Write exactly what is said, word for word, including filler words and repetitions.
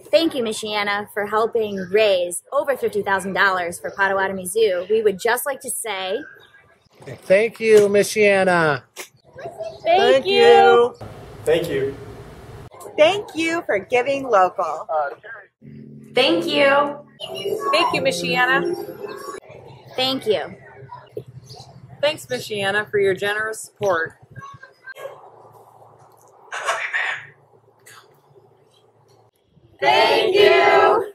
Thank you, Miss Shanna, for helping raise over fifty thousand dollars for Potawatomi Zoo. We would just like to say... Thank you, Miss Shanna. Thank, Thank you. you. Thank you. Thank you for giving local. Thank you. Thank you, Miss Shanna. Thank you. Thanks, Miss Shanna, for your generous support. Thank you.